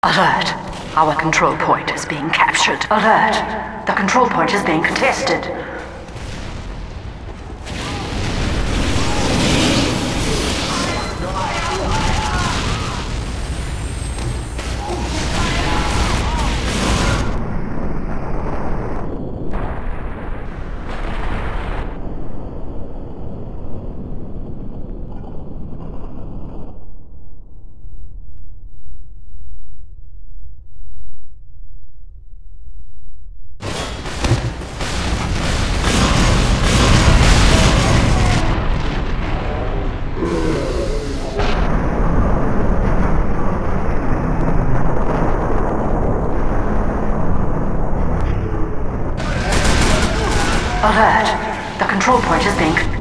Alert! Our control point is being captured. Alert! The control point is being contested. Alert! The control point is being